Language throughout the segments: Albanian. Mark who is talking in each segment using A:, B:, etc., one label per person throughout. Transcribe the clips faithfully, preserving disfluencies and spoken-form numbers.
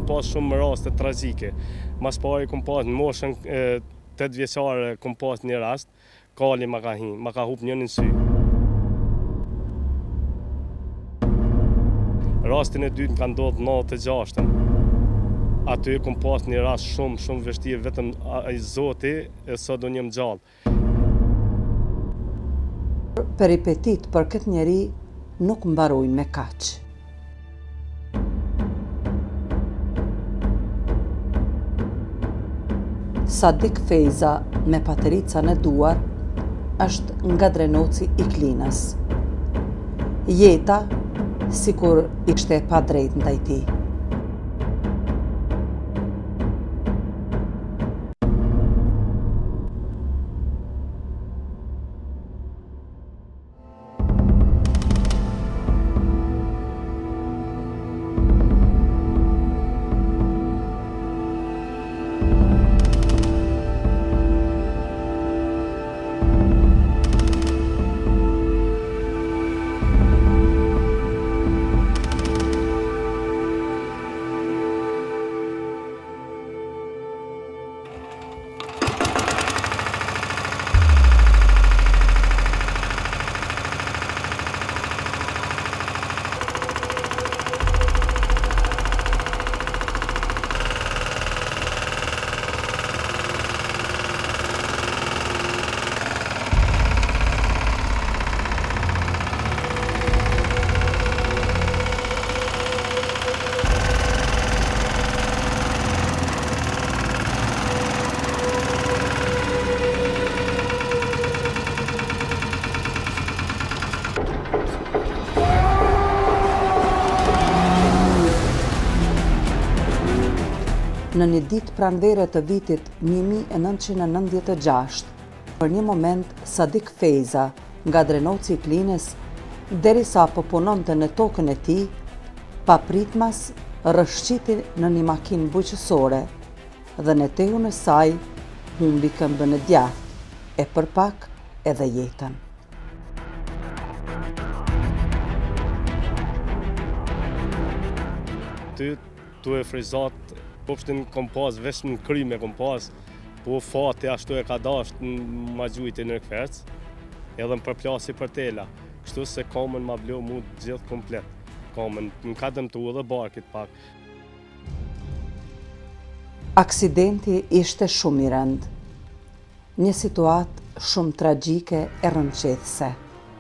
A: pas shumë raste tragjike. Mas pari kom pas në moshën tetë vjeçare kom pas një rast, kali ma ka hin, ma ka hup njënin sy. Rastin e dytë më ka ndodhur natë e gjashtën. Aty kom pas një rast shumë shumë vështirë, vetëm ai Zoti e sa do njëm gjallë.
B: Peripetit për këtë njeri nuk mbarojnë me kaq. Sadik Fejza me paterica në duar është nga Drenoci i Klinës. Jeta sikur ishte pa drejt ndaj tij. Në një ditë pranvere të vitit një mijë e nëntëqind e nëntëdhjetë e gjashtë, për një moment Sadik Fejza nga Drenoci i Klinës, derisa po punonte në tokën e tij, papritmas rrëshqiti në një makinë bujqësore dhe në tehun e saj humbi këmbën e djathtë, e përpak edhe jetën.
A: Ty tu e frizat popshtin kom pas, vesh në kryme kom pas, po fati ashtu e ka dasht ma gjujti në këfec, edhe më përplasi për tela, kështu se kamën ma blo mu gjithë komplet. Kamën, më ka dëmtu edhe barkit pak.
B: Aksidenti ishte shumë i rëndë. Një situatë shumë tragjike e rënqethse.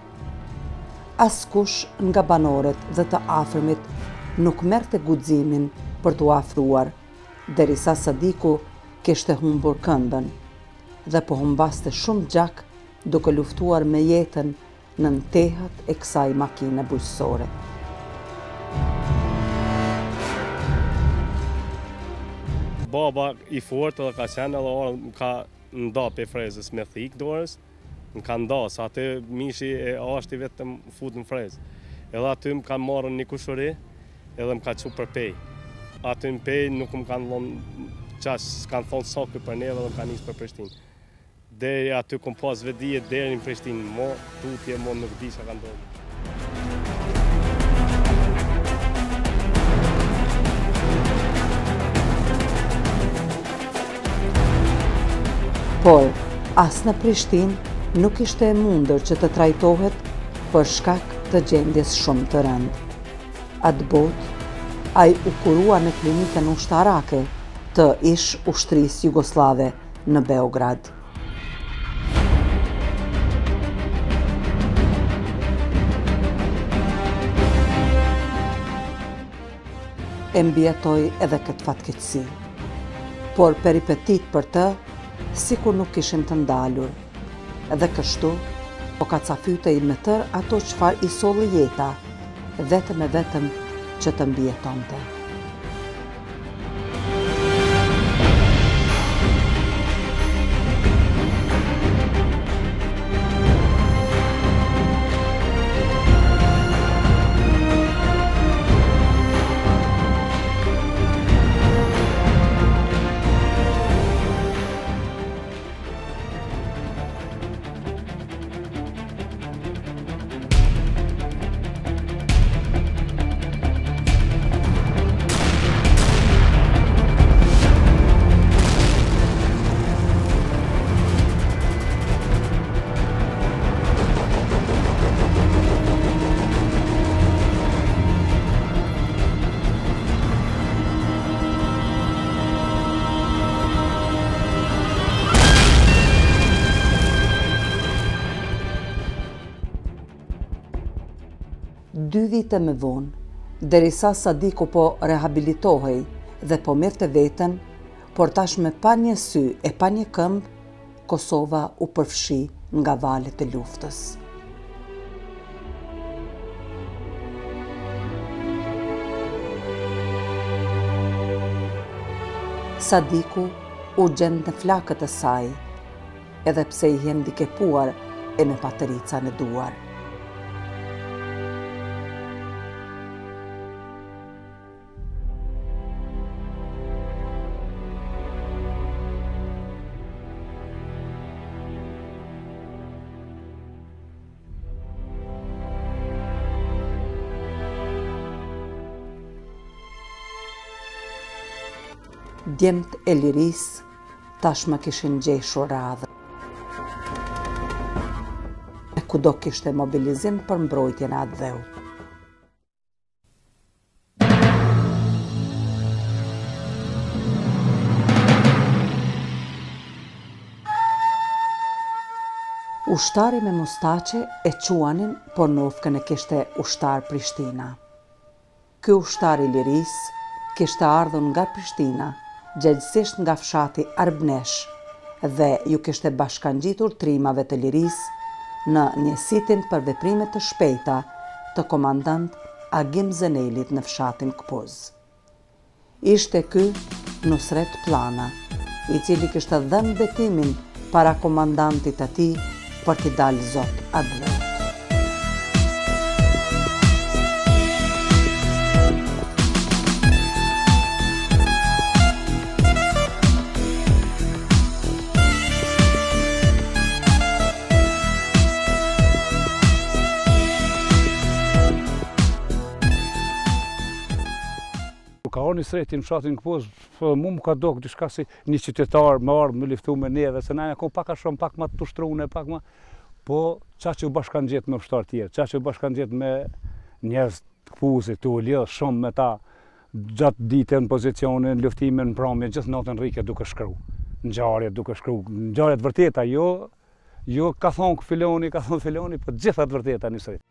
B: Askush nga banorët dhe të afërmit nuk merrte guximin për t'u afruar, derisa Sadiku kishte humbur këmbën dhe po humbaste shumë gjak duke luftuar me jetën në tehat e kësaj makine bujqësore.
A: Baba i fort edhe ka qenë edhe orë më ka nda pe frezës me thik dorës, më ka nda, sa aty mishi e ashti vetëm fut në frezë. Edhe aty më ka marrën një kushuri edhe më ka qu për pej. Aty në pej nuk më kanë lonë qash, s'kanë thonë sakë për neve dhe më kanë njësë për Prishtinë. Deri aty kom pas vedije deri në Prishtinë, mo tutje, mo nuk di që ka ndodhur.
B: Por, as në Prishtinë nuk ishte e mundur që të trajtohet për shkak të gjendjes shumë të rëndë. Atë botë, ai u kurua në klinikën ushtarake të ish ushtrisë jugoslave në Beograd. E mbjetoj edhe këtë fatkeqësi, por peripetit për të sikur nuk kishin të ndalur, edhe kështu po kacafytej me tër ato çfarë i solli jeta, vetëm e vetëm që të mbijetonte. dy vite më vonë, derisa Sadiku po rehabilitohej dhe po merrte veten, por tashmë pa një sy e pa një këmbë, Kosova u përfshi nga valet e luftës. Sadiku u gjend në flakët e saj, edhe pse i hendikepuar e me paterica në duar. Djemt e liris tashmë kishin gjeshur radhë. E kudo kishte mobilizim për mbrojtjen e atë dheut. Ushtari me mustaqe e quanin, por nofkën e kishte ushtar Prishtina. Ky ushtar i liris kishte ardhur nga Prishtina, gjelësisht nga fshati Arbnesh, dhe ju kishte bashkangjitur trimave të liris në njësitin për veprimet të shpejta të komandant Agim Zenelit në fshatin Kpuz. Ishte ky Nusret Plana, i cili kishte dhënë betimin para komandantit të tij për t'i dalë zot atë dheut.
C: Ka orë një sreti në fshatin Kpuz, mu më ka dokë diçka si një qytetar më ardhë më liftu me neve, se na ko pak a shumë, pak ma të pushtrune, pak ma... Po, qa që u bashkan gjithë me fshtar tjerë, qa që u bashkan gjithë me njerëz të Kpuzit, të u lidhë shumë me ta, gjatë ditën, pozicionin, luftimin, në pramje, gjithë natën rike duke shkru, në gjarjet duke shkru, në gjarjet vërteta, jo, jo ka thonë filoni, ka thonë filoni, po gjithat vërteta një sreti.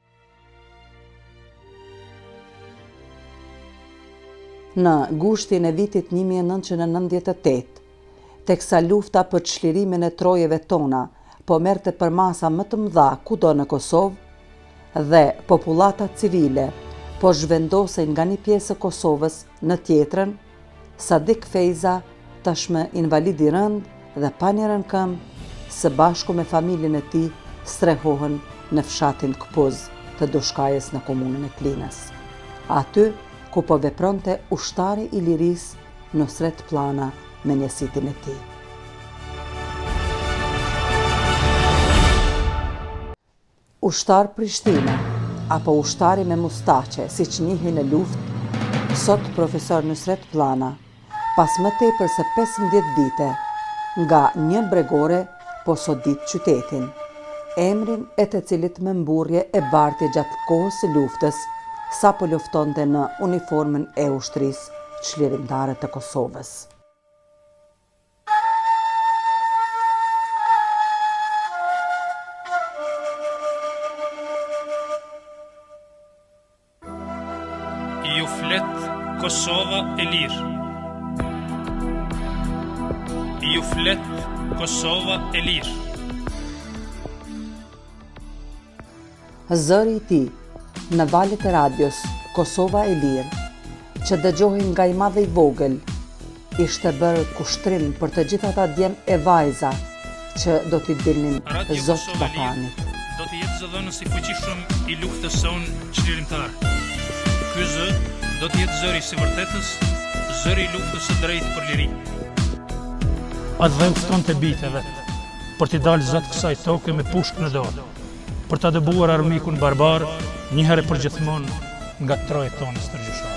B: Në gushtin e vitit një mijë e nëntëqind e nëntëdhjetë e tetë, teksa lufta për çlirimin e trojeve tona po merrte për masa më të mëdha kudo në Kosovë dhe popullata civile po zhvendosen nga një pjesë e Kosovës në tjetrën, Sadik Fejza, tashmë invalid i rënd dhe pa një rënkëmbë, së bashku me familjen e tij strehohen në fshatin Kpuz të Dushkajës në komunën e Klinës. Aty ku po vepronte ushtari i liris Nusret Plana me njësitin e tij. Ushtar Prishtina, apo ushtari me mustaqe, si që njihin në luftë, sot profesor Nusret Plana, pas më tepër se pesëmbëdhjetë vite, nga një bregore po sodit qytetin, emrin e të cilit me mburje e barti gjatë kohës së luftës, sa po luftonte në uniformën e ushtrisë çlirimtare të Kosovës.
D: Ju flet Kosova e lirë. Ju flet Kosova e lirë.
B: Zëri i tij në valët e radios Kosova e Lirë, që dëgjohin nga i madhe i vogël, ishte bërë kushtrim për të gjitha ata djemë e vajza që do t'i dilnin Zot Batanit.
D: Do të jetë zëdhënës i fuqishëm i luftës sonë çlirimtare. Ky zë do të jetë zëri i vërtetës, zëri i luftës së drejtë për liri.
E: Atë dheut tonë të biteve, për t'i dalë Zot kësaj toke me pushkë në dorë, për t'a dëbuar armikun barbar, një herë për gjithmonë nga trojet tonë stërgjyshare.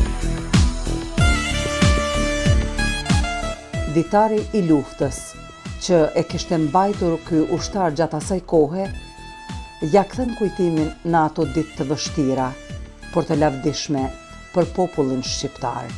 B: Ditari i luftës, që e kishte mbajtur ky ushtar gjatë asaj kohe, ja kthen kujtimin në ato ditë të vështira, por të lavdishme për popullin shqiptar.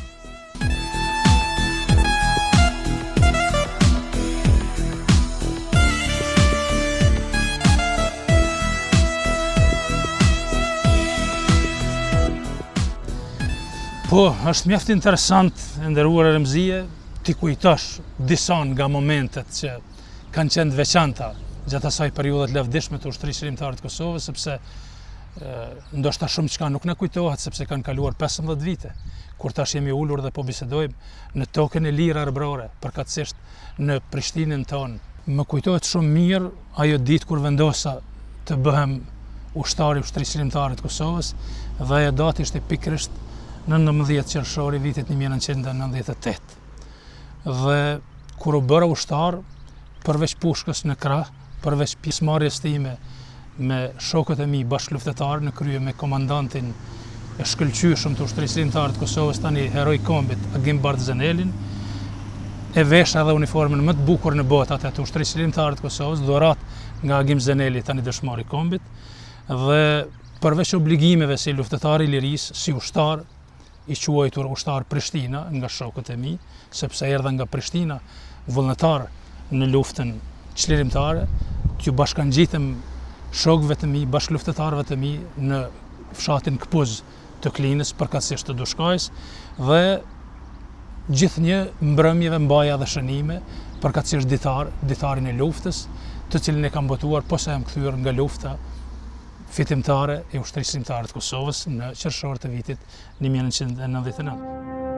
E: Po, është mjaft interesant, nderuar Remzie, t'i kujtosh disa nga momentet që kanë qenë veçanta gjatë asaj periudhe të lavdishme të ushtrisë shërimtare të Kosovës, sepse ndoshta shumë çka nuk na kujtohet sepse kanë kaluar pesëmbëdhjetë vite, kur tash jemi ulur dhe po bisedojmë në tokën e lirë arbrore, përkatësisht në Prishtinën tonë. Më kujtohet shumë mirë ajo ditë kur vendosa të bëhem ushtari i ushtrisë shërimtare të Kosovës, dhe ajo datë ishte pikërisht në nëntëmbëdhjetë qershori vitit një mijë nëntëqind e nëntëdhjetë e tetë. Dhe kur u bëra ushtar, përveç pushkës në krah, përveç pjesëmarrjes time me shokët e mi bashkëluftëtar në krye me komandantin e shkëlqyeshëm të ushtrisë shërimtare të Kosovës, tani heroi i kombit, Agim Bardzenelin, e vesha edhe uniformën më të bukur në botë atë të ushtrisë shërimtare të Kosovës, dhuratë nga Agim Zeneli, tani dëshmor i kombit, dhe përveç obligimeve si luftëtar i lirisë, si ushtar, i quajtur ushtar Prishtina nga shokët e mi, sepse erdha nga Prishtina vullnetar në luftën çlirimtare, t'ju bashkangjitëm shokëve të mi, bashkëluftëtarëve të mi në fshatin Kpuz të Klinës, përkatësisht të Dushkajs, dhe gjithnjë mbrëmjeve mbaja dhe shënime, përkatësisht ditar, ditarin e luftës, të cilin e kam botuar posa jam kthyer nga lufta fitimtare e ushtrisë shërimtare të Kosovës në qershor të vitit një mijë nëntëqind e nëntëdhjetë e nëntë.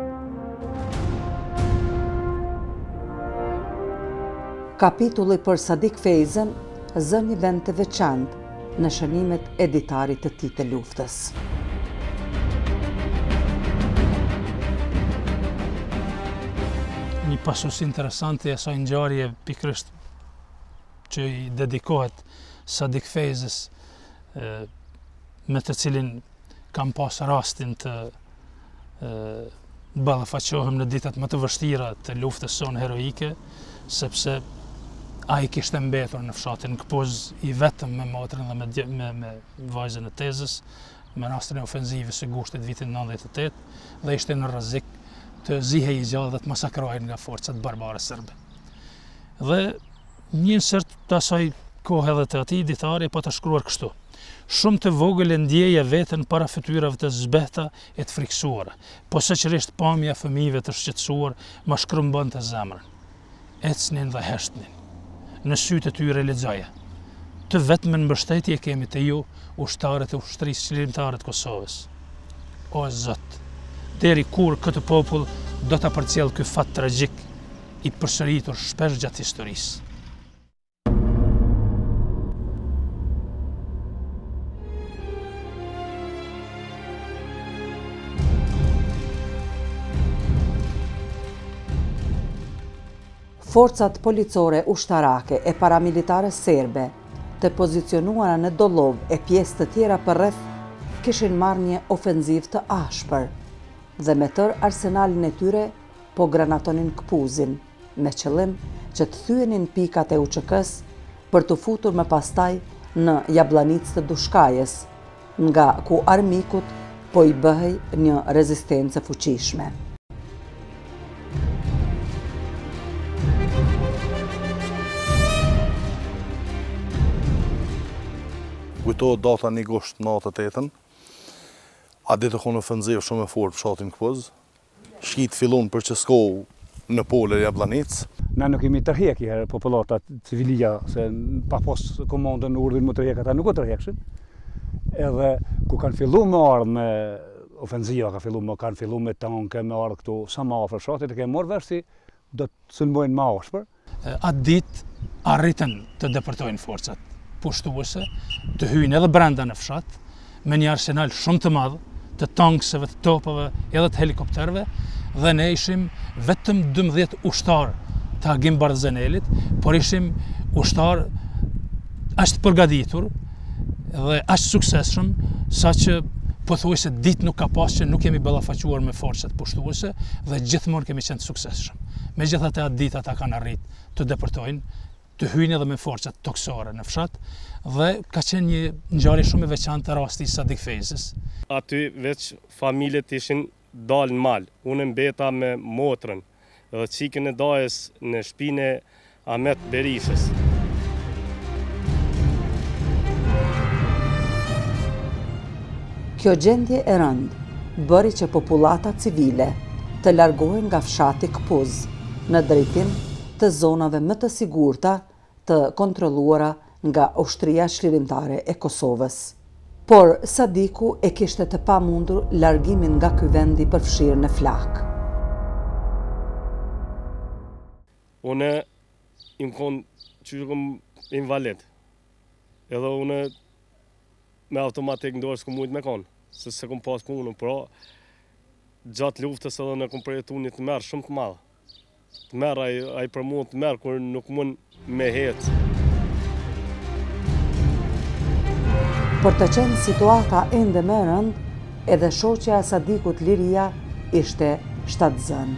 B: Kapitulli për Sadik Fejzën zë një vend të veçantë në shënimet e ditarit të tij të luftës.
E: Një pasuesi interesante e asaj ngjarje pikërisht që i dedikohet Sadik Fejzës, me të cilin kam pas rastin të ballafaqohem në ditët më të vështira të luftës sonë heroike, sepse ai kishte mbetur në fshatin Kpuz i vetëm me motrën dhe me, me, me vajzën e tezës, me rastin e ofenzivës së gushtit vitit nëntëdhjetë e tetë, dhe ishte në rrezik të zihej i gjallë dhe të masakrohej nga forcat barbare serbe. Dhe një insert të asaj kohë edhe të atij ditari po të shkruar kështu: shumë të vogël e ndjeja veten para fytyrave të zbehta e të friksuara, po sëqërisht pamja fëmijëve të shqetësuar ma shkrumbonte zemrën. Ecnin dhe heshtnin. Në sytë e tyre lexoja: të vetmen mbështetje kemi te ju, ushtarët e ushtrisë shërimtare të Kosovës. O Zot, deri kur këtë popull do ta përcjell ky fat tragjik i përsëritur shpesh gjatë historisë.
B: Forcat policore ushtarake e paramilitare serbe, të pozicionuara në Dollov e pjesë të tjera përreth, kishin marrë një ofenziv të ashpër dhe me tër arsenalin e tyre po granatonin Kpuzin, me qëllim që të thyenin pikat e U Q K-s për të futur më pastaj në Jabllanicë të Dushkajës, nga ku armikut po i bëhej një rezistencë fuqishme.
F: Kujtohet data një gusht nëntëdhjetë e tetën, a ditë konë ofenziv shumë e fortë fshatin Kpuz, shkit fillon për që s'kohu në pole Jabllanicë.
C: Na nuk kemi tërhek i herë popullata civilia, se pa pos komandën në urdhën më tërhek, ata nuk o tërhekshin. Edhe ku kanë fillu me ardhë me ofenziva, ka fillu me, kanë fillu me tanke, me ardhë këtu sa ma afër fshatit, e ke morë vesh si do të sulmojnë ma ashpër.
E: Atë ditë arritën të depërtojnë forcat pushtuese, të hyjnë edhe brenda në fshat, me një arsenal shumë të madh, të tankseve, të topave, edhe të helikopterve, dhe ne ishim vetëm dymbëdhjetë ushtar të Agim Bardzenelit, por ishim ushtar aq të përgatitur dhe aq suksesshëm, saqë pothuajse ditë nuk ka pas që nuk kemi ballafaquar me forcat pushtuese dhe gjithmonë kemi qenë të suksesshëm. megjithatë atë ditë ata kanë arritë të deportojnë, të hyjnë edhe me forcat toksore në fshat, dhe ka qenë një ngjarje shumë e veçantë rasti i Sadik Fejzës.
A: Aty veç familjet ishin dalë në mal. Unë mbeta me motrën dhe çikën e dajës në shtëpinë e Ahmet Berishës.
B: Kjo gjendje e rëndë bëri që popullata civile të largohen nga fshati Kpuz në drejtim të zonave më të sigurta të kontrolluara nga ushtria çlirimtare e Kosovës. Por Sadiku e kishte të pamundur largimin nga ky vend i përfshirë në flak.
A: Unë im kon që kom invalid. Edhe unë me automatik ndorë s'kom mujt me konë, se se kom pas punën, pra gjatë luftës edhe në kom përjetu një të merë shumë të madhë. Të merë, a i për mund të merë, kur nuk mund me hecë.
B: Për të qenë situata ende më e rëndë, edhe shoqja e Sadikut Liria ishte shtatzën.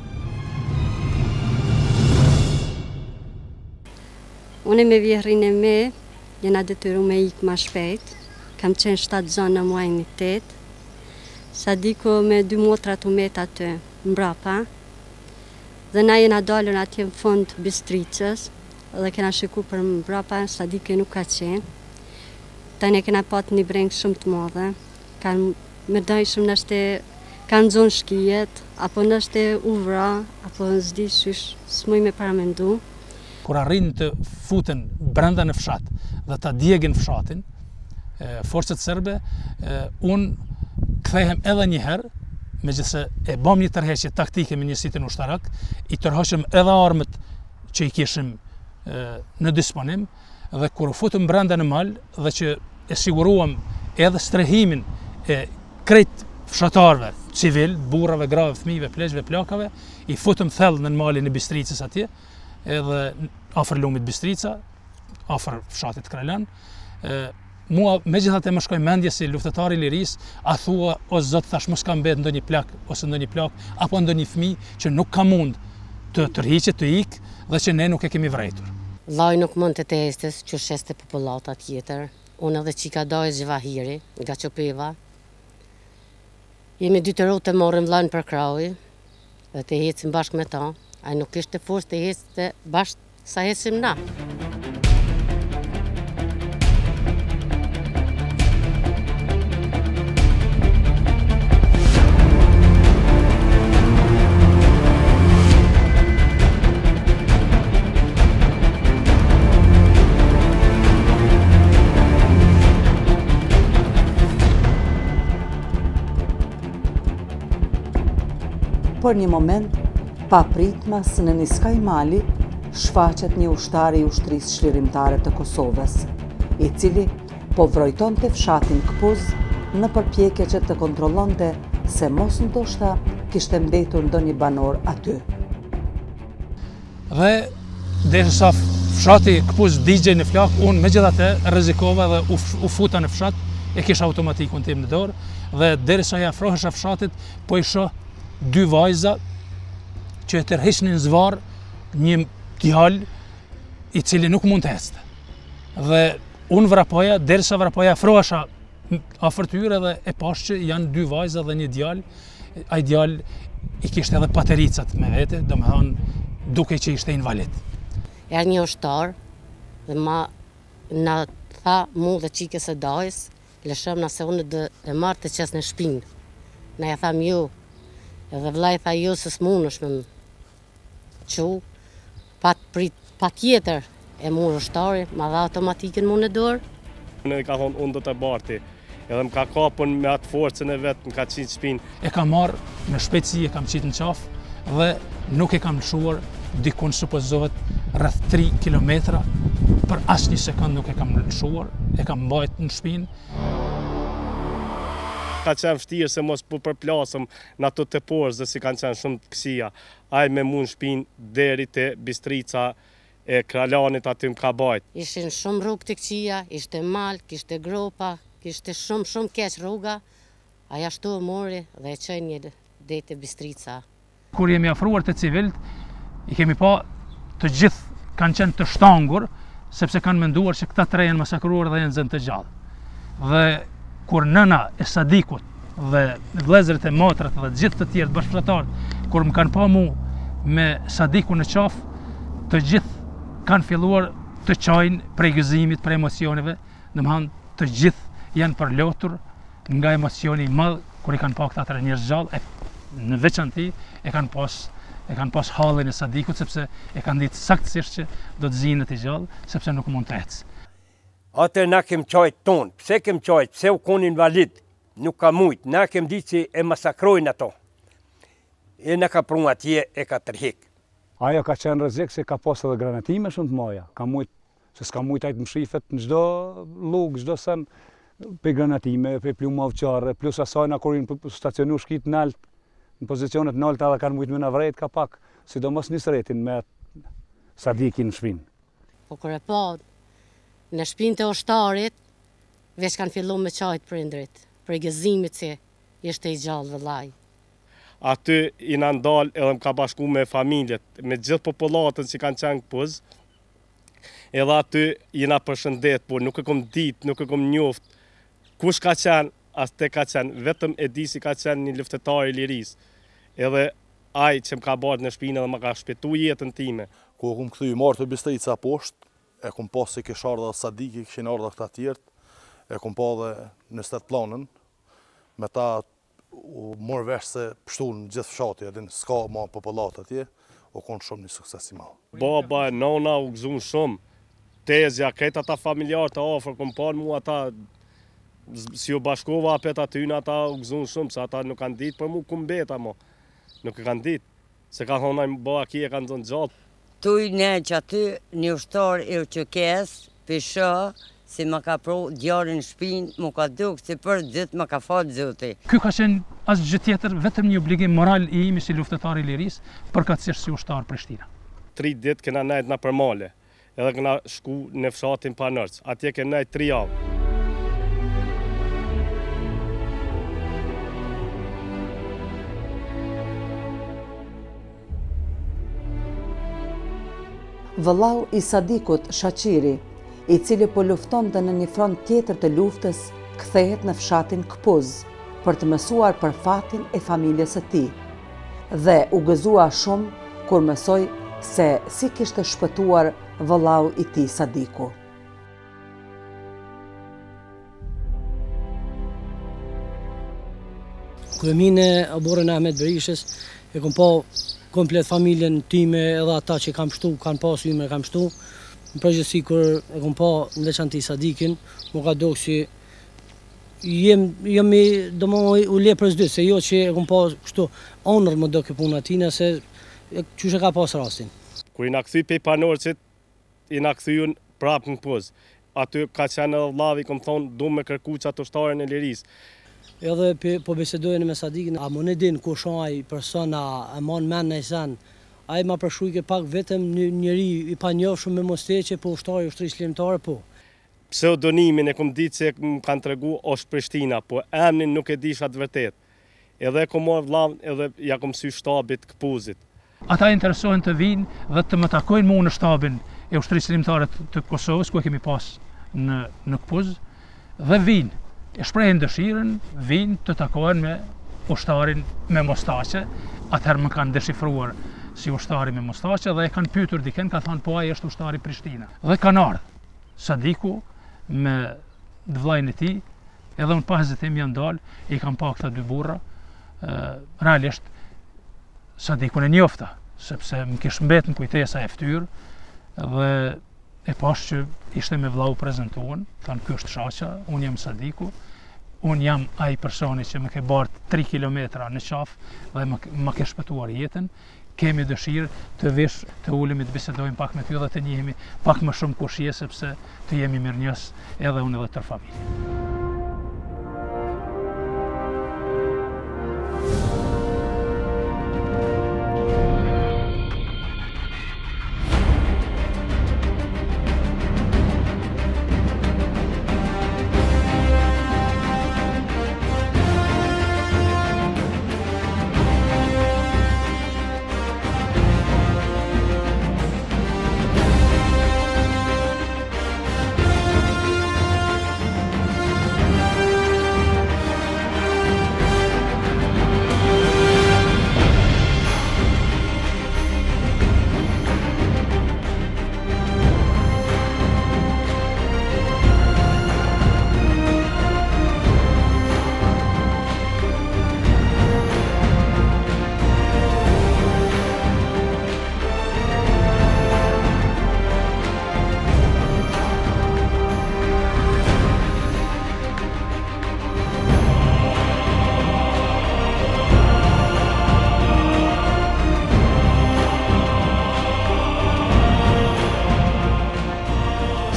G: Unë me vjehrin e me, jena detyru me ikë ma shpejt, kam qenë shtatzën në muajin e tetë, Sadiku me dy motrat u met aty mbrapa, dhe na jena dalën atje në fund Bistricës, dhe kena shiku për mbrapa, Sadike nuk ka qenë. Tani kena pat një breng shumë të madhe, kanë me dajshëm nështë kanë zonë shkijet, apo nështë uvra, apo në zdi shysh, s'muj me paramendu.
E: Kur arrin të futen brenda në fshat dhe ta djegin fshatin, forcët serbe, unë kthehem edhe një herë, megjithse e bëm një tërheqje taktike me njësitin ushtarak, i tërhoqëm edhe armët që i kishim në disponim, dhe kur u futëm brenda në mal dhe që e siguruam edhe strehimin e krejt fshatarve civil, burrave, grave, fëmijëve, pleqve, plakave, i futëm thellë në malin e Bistricës atje, edhe afër lumit Bistrica, afër fshatit Kralan. Mua megjithatë më shkoi mendje si luftëtar i lirisë, a thua o zot thash mos ka mbet ndonjë plak ose ndonjë plak apo ndonjë fëmijë që nuk ka mund të tërhiqet, të ikë dhe që ne nuk e kemi vrejtur.
H: Vllai nuk mund të të estes që sheste popullata tjetër. Unë edhe qika dajës Gjvahiri, nga Qopeva. Jemi dy të rotë të morëm vllajën për kraui dhe të hecim bashkë me ta. Ai nuk ishte forcë të hecte bashkë sa hecim na.
B: Për një moment, pa pritmas në një skaj mali, shfaqet një ushtar i ushtrisë çlirimtare të Kosovës, i cili po vrojton të fshatin Kpuz në përpjekje që të kontrollonte se mos ndoshta kishte mbetur ndonjë banor aty.
E: Dhe derisa fshati Kpuz digjej në flak, unë megjithatë rrezikova dhe u, u futa në fshat, e kisha automatikun tim në dorë, dhe derisa ja afrohesha fshatit, po i shoh dy vajza që e tërheqnin zvarr një djalë i cili nuk mund të ecte. Dhe unë vrapoja, derisa vrapoja afrohesha afër tyre dhe e pash që janë dy vajza dhe një djalë. Ai djalë i kishte edhe patericat me vete, domethënë duke që ishte invalid.
H: Erë një ushtar dhe ma na tha mu dhe qikës e dajës, lëshëm nëse unë dhe e marrë të qes në shpinë. Na ja tham ju, edhe vllai tha jo se s'munësh me çu, pa prit, pa tjetër e mur ushtari, ma dha automatikën mu në dorë.
A: Unë ka thonë unë do të barti, edhe më ka kapën me atë forcën e vetë, më ka qitë shpinë.
E: E kam marrë në shpejtësi, e kam qitë në qafë dhe nuk e kam lëshuar, dikun supozohet rreth tri kilometra, për asnjë një sekund nuk e kam lëshuar, e kam mbajt në shpinë.
A: Ka qenë vështirë se mos po përplasëm në ato të porës dhe si kanë qenë shumë të kësia. Aj me mund shpinë deri të Bistrica e Kralanit aty më ka bajt.
H: Ishin shumë rrugë të këqia, ishte mal, kishte gropa, kishte shumë shumë keq rruga. Aja shtu e mori dhe e qëj një dete Bistrica.
E: Kur jemi afruar të civilt, I kemi pa të gjithë kanë qenë të shtangur, sepse kanë menduar që këta tre janë masakruar dhe janë zënë të gjallë. Dhe kur nëna e Sadikut dhe vëllezërit e motrat dhe gjithë të tjerë bashkëfëtarët, kur më kanë pa mu me Sadikun në qafë, të gjithë kanë filluar të qajnë prej gëzimit, prej emocioneve, domethënë të gjithë janë përlotur nga emocioni i madh kur i kanë pa këta tre njerëz gjallë, në veçanti e kanë pas e kanë pas hallin e Sadikut, sepse e kanë ditë saktësisht që do të zinë të gjallë, sepse nuk mund të ecë.
I: Atë na kem qajt tonë, pse kem qajt, pse u konë invalid, nuk ka mujt, na kem ditë që e masakrojnë ato. E na ka prun atje e ka tërhik.
C: Ajo ka qenë rrezik se ka pas edhe granatime shumë të mëdha, ka mujt, se s'ka mujt ajtë më shifet në çdo lugë, çdo sen pe granatime, pe plumavçare, plus asaj na kur në stacionu shkit nalt, në pozicionet nalta dhe kanë mujt me na vrejt ka pak, sidomos një sretin me Sadikin në shpinë.
H: Po kur e pa në shpinë të ushtarit, veç kanë fillu me qajt prindrit, për gëzimit që ishte i gjallë vëllai.
A: Aty i na ndalë edhe më ka bashku me familjet, me gjithë popullatën që kanë qenë këpuz, edhe aty i na përshëndet, por nuk e kom ditë, nuk e kom njoft, kush ka qenë, as te ka qenë, vetëm e di si ka qenë një luftetar i lirisë, edhe ai që më ka bardhë në shpinë dhe më ka shpëtu jetën time.
F: Ku e kom këthy marrë të Bistrica poshtë, e kom pas se kish ardha Sadiki, kishin ardha këta tjertë, e kom pa dhe në stet planën, me ta u morë vesh se pështu në gjithë fshati, edhe s'ka ma popullat atje, u konë shumë një sukses i madh.
A: Baba e nona u gëzun shumë, tezja, krejt ata familjarë të afër, kom pa mu ata, si u bashkova apet atyna, ata u gëzun shumë, se ata nuk kanë ditë për mu ku mbeta mo, nuk e kanë ditë, se ka thonaj bëha ki e kanë zonë gjallë.
J: Tuj ne që aty një ushtar i u qëkes, pishë, si më ka pru djarin shpinë, më ka duk, si për gjithë më ka falë zoti.
E: Ky ka qenë asë gjë tjetër, vetëm një obligim moral i imi si luftetar i lirisë, përkatësisht si ushtar Prishtina.
A: Tri ditë kena najt na për male, edhe kena shku në fshatin Panërc, atje kena najt tri javë.
B: Vëllau i Sadikut, Shaqiri, i cili po luftonte në një front tjetër të luftës, kthehet në fshatin Këpuz për të mësuar për fatin e familjes së tij. Dhe u gëzua shumë kur mësoi se si kishte shpëtuar vëllau i tij Sadiku.
K: Kryemin e aborën e Ahmet Berishës, e kom pa komplet familjen time edhe ata që kam shtu, kanë pasu ime kam shtu. Në përgjithësi kur e kom pa në veçanti Sadikin, më ka do që jem, jemi do më u le për zdyt, se jo që e kom pa kështu onër më do kjo puna tina, se qyshe ka pas rastin.
A: Kur i na kthy pe Panorcit, i na kthyun prapë në Këpuz. Aty ka qenë edhe vllavi, kom thonë, du me kërku që ato ushtarën e lirisë.
K: Edhe po bisedojnë me Sadikin, a më në din ku shaj persona, a mon men në i sen, a i ma përshujke pak vetëm një njëri i pa njohë shumë me mosteqe, po ushtari ushtri shlimtare, po.
A: Pseudonimin e kom ditë që më kanë të regu është Prishtina, po emnin nuk e disha të vërtet. Edhe e kom marrë vlavën edhe ja kom sy shtabit Këpuzit.
E: Ata interesohen të vinë dhe të më takojnë mu në shtabin e ushtri shlimtare të Kosovës, ku e kemi pas në, në Këpuz, dhe vinë. E shprejnë dëshiren, vinë të takohen me ushtarin me mostaqe, atëherë më kanë deshifruar si ushtari me mostaqe dhe e kanë pyetur diken, ka thënë po ai është ushtari Prishtina. Dhe kanë ardhur Sadiku me vllajën e tij, edhe unë pa hezitim janë dalë, i kanë pa këta dy burra, realisht Sadikun e njofta, sepse më kishë mbet në kujtesa e ftyrë, dhe e pash që ishte me vllau prezentuan, thanë ky është Shaqa, unë jam Sadiku, unë jam ai personi që më ke bardh tri kilometra në qafë dhe më ke shpëtuar jetën, kemi dëshirë të vesh të ulemi të bisedojmë pak me ty dhe të njihemi pak më shumë kush je, sepse të jemi mirënjohës edhe unë edhe tërë familje.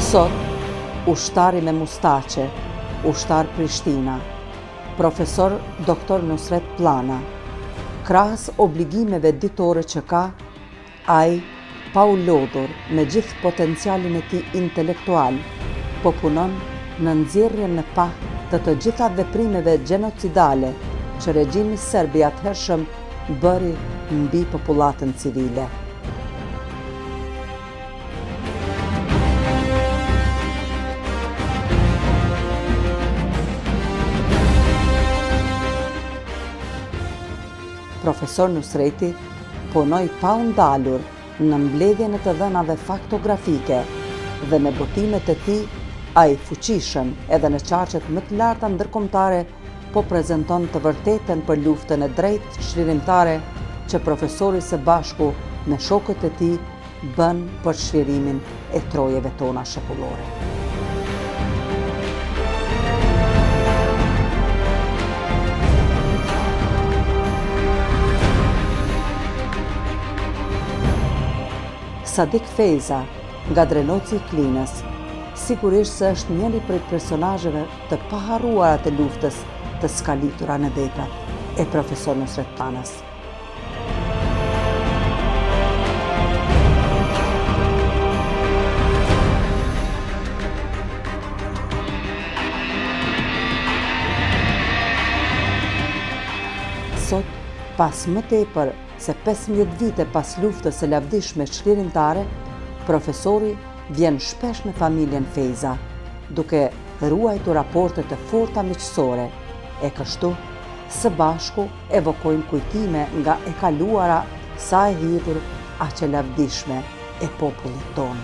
B: Sot, ushtari me mustaqe, ushtar Prishtina, profesor doktor Nusret Plana, krahas obligimeve ditore që ka, ai, pa u lodhur me gjithë potencialin e tij intelektual, po punon në nxjerrjen në pah të të gjitha veprimeve gjenocidale që regjimi serb i atëhershëm bëri mbi popullatën civile. Profesor Nusreti punoi pa u ndalur në mbledhjen e të dhënave faktografike dhe me botimet e tij ai fuqishëm edhe në qarqet më të larta ndërkombëtare po prezanton të vërtetën për luftën e drejtë çlirimtare që profesori së bashku me shokët e tij bën për çlirimin e trojeve tona shekullore. Sadik Feza, nga Drenoci i Klinës, sigurisht se është njëri prej personazheve të paharruara të luftës të skalitura në veprat e profesor Nusret Planas. Sot, pas më tepër se pesëmbëdhjetë vite pas luftës së lavdishme çlirimtare, profesori vjen shpesh në familjen Feza, duke ruajtur raporte të forta miqësore, e kështu së bashku evokojnë kujtime nga e kaluara sa e hidhur aq e lavdishme e popullit tonë.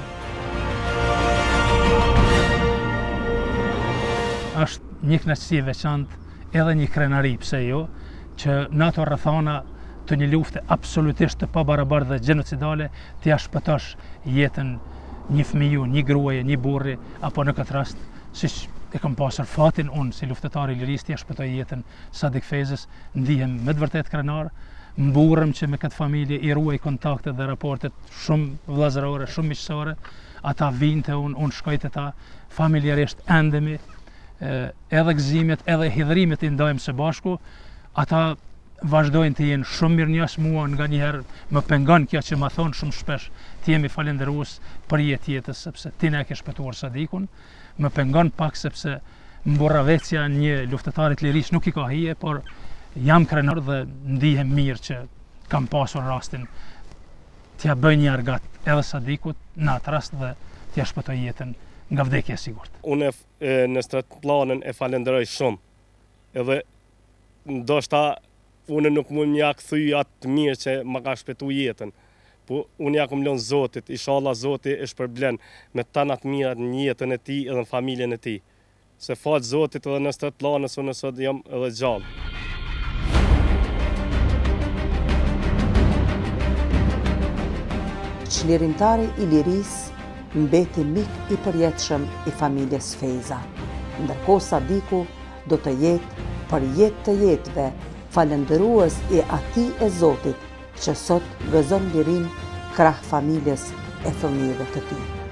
E: Është një kënaqësi e veçantë, edhe një krenari, pse jo, që në ato rrethana të një lufte absolutisht të pabarabartë dhe gjenocidale t'ia shpëtosh jetën një fëmiju, një gruaje, një burri, apo në këtë rast, siç e kam pasur fatin unë si luftëtar i lirisë, t'ia shpëtoj jetën Sadik Fezës, ndihem me të vërtet krenar, mburrem që me këtë familje i ruaj kontaktet dhe raportet shumë vëllazërore, shumë miqësore, ata vinë te unë, unë shkoj te ta, familjarisht endemi, edhe gëzimet, edhe hidhrimet i ndajmë së bashku, ata vazhdojnë të jenë shumë mirënjohës mua, nga njëherë më pengon kjo që më thonë shumë shpesh të jemi falendërues për jetë jetës, sepse ti na e ke shpëtuar Sadikun, më pengon pak sepse mburravecja një luftëtarit lirisë nuk i ka hije, por jam krenar dhe ndihem mirë që kam pasur rastin t'ja bëj një argat edhe Sadikut në atë rast dhe t'ja shpëtoj jetën nga vdekja sigurt.
A: Unë në Nusret Planën e falenderoj shumë, edhe ndoshta unë nuk mund m'ja kthy atë të mirë që më ka shpëtu jetën, po unë ja kom lënë Zotit, inshallah Zoti e shpërblen me tana të mirat në jetën e tij edhe në familjen e tij. Se fal Zotit edhe në Nusret Planës unë sot jam edhe gjallë.
B: Çlirimtari i lirisë mbeti mik i përjetshëm i familjes Feza, ndërkohë Sadiku do të jetë për jetë të jetëve falendërues i atij e Zotit që sot gëzon lirin krah familjes e fëmijëve të tij.